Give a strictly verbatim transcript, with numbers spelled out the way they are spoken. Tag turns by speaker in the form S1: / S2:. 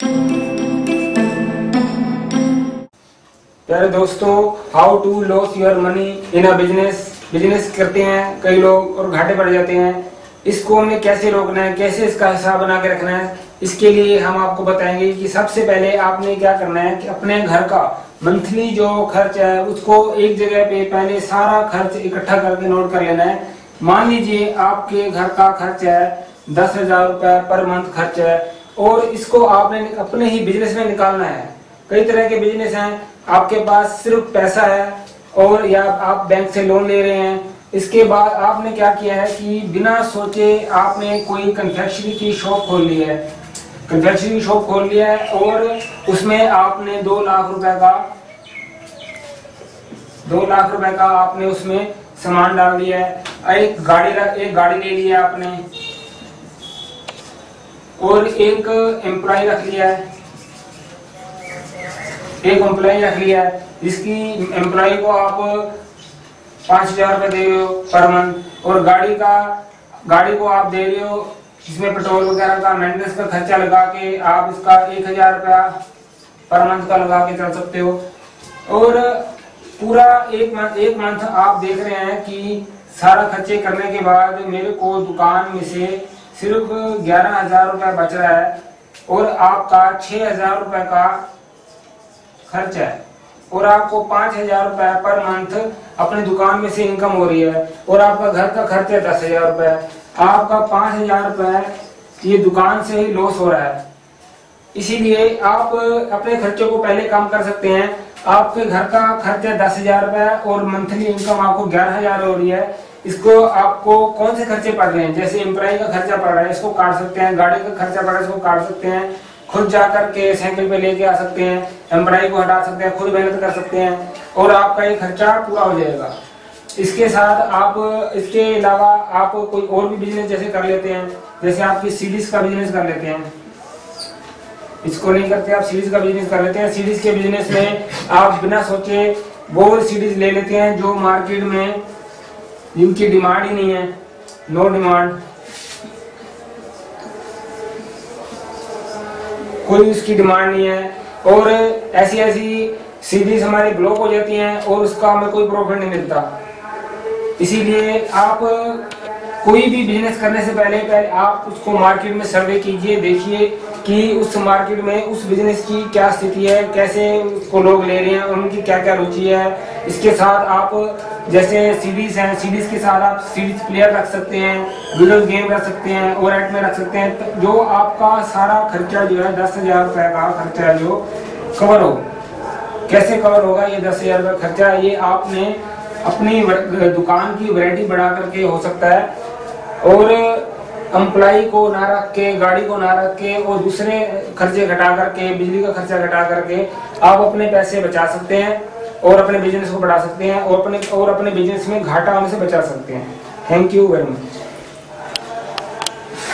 S1: प्यारे दोस्तों, how to loss your money in a business. Business करते हैं कई लोग और घाटे पड़ जाते हैं। इसको हमें कैसे रोकना है, कैसे इसका हिसाब बना के रखना है, इसके लिए हम आपको बताएंगे कि सबसे पहले आपने क्या करना है कि अपने घर का मंथली जो खर्च है उसको एक जगह पे पहले सारा खर्च इकट्ठा करके नोट कर लेना है। मान लीजिए आपके घर का खर्च है दस हजार रुपए पर मंथ खर्च है और इसको आपने अपने ही बिजनेस में निकालना है। कई तरह के बिजनेस हैं, आपके पास सिर्फ पैसा है और या आप बैंक से लोन ले रहे हैं। इसके बाद आपने क्या किया है कि बिना सोचे आपने कोई कन्फेक्शनरी की शॉप खोल ली है कन्फेक्शनरी की शॉप खोल लिया है और उसमें आपने दो लाख रुपए का दो लाख रुपए का आपने उसमें सामान डाल दिया है। एक गाड़ी एक गाड़ी ले लिया आपने और एक एम्प्लॉय रख लिया है एक एम्प्लॉय रख लिया है जिसकी एम्प्लॉय को आप पांच हजार रुपए दे रहे हो पर मंथ और गाड़ी का गाड़ी को आप दे रहे हो जिसमें पेट्रोल वगैरह का मेंटेनेंस का खर्चा लगा के आप इसका एक हजार रुपया पर मंथ का लगा के चल सकते हो। और पूरा एक मंथ एक मंथ आप देख रहे हैं कि सारा खर्चे करने के बाद मेरे को दुकान में से सिर्फ ग्यारह हजार रुपया बच रहा है और आपका छह हजार रुपए का खर्च है और आपको पांच हजार रुपए पर मंथ अपनी दुकान में से इनकम हो रही है और आपका घर का खर्च है दस हजार रुपए। आपका पांच हजार रुपए ये दुकान से ही लॉस हो रहा है। इसीलिए आप अपने खर्चों को पहले कम कर सकते हैं। आपके घर का खर्च है दस हजार रुपए और मंथली इनकम आपको ग्यारह हजार हो रही है। इसको आपको कौन से खर्चे पड़ रहे हैं, जैसे एम्प्लॉय का खर्चा पड़ रहा है इसको काट सकते हैं, गाड़ी का खर्चा पड़ रहा है इसको काट सकते हैं, खुद जाकर के साइकिल पे लेके आ सकते हैं, एम्प्लॉय को हटा सकते हैं, खुद मेहनत कर सकते हैं और आपका ये खर्चा पूरा हो जाएगा। इसके साथ आप इसके अलावा आप कोई और भी बिजनेस जैसे कर लेते हैं, जैसे आपकी सीरीज का बिजनेस कर लेते हैं। इसको नहीं करते आप सीरीज का बिजनेस कर लेते हैं। सीरीज के बिजनेस में आप बिना सोचे वो सीरीज ले लेते हैं जो मार्केट में जिनकी डिमांड ही नहीं है, नो डिमांड, कोई उसकी डिमांड नहीं है और ऐसी ऐसी सीरीज हमारी ब्लॉक हो जाती हैं और उसका हमें कोई प्रॉफिट नहीं मिलता। इसीलिए आप कोई भी बिजनेस करने से पहले पहले आप उसको मार्केट में सर्वे कीजिए, देखिए कि उस मार्केट में उस बिजनेस की क्या स्थिति है, कैसे उसको लोग ले रहे हैं, उनकी क्या क्या रुचि है। इसके साथ आप जैसे सीरीज हैं, सीरीज के साथ आप सीरीज प्लेयर रख सकते हैं, वीडियो गेम रख सकते हैं और एड में रख सकते हैं, जो आपका सारा खर्चा जो है दस हजार रुपए का खर्चा जो कवर हो। कैसे कवर होगा ये दस हजार रुपये खर्चा? ये आपने अपनी दुकान की वैरायटी बढ़ा करके हो सकता है और एम्प्लॉय को ना रख के, गाड़ी को ना रख के और दूसरे खर्चे घटा करके, बिजली का खर्चा घटा करके आप अपने पैसे बचा सकते हैं और अपने बिजनेस को बढ़ा सकते हैं और अपने और अपने बिजनेस में घाटा होने से बचा सकते हैं। Thank you very much.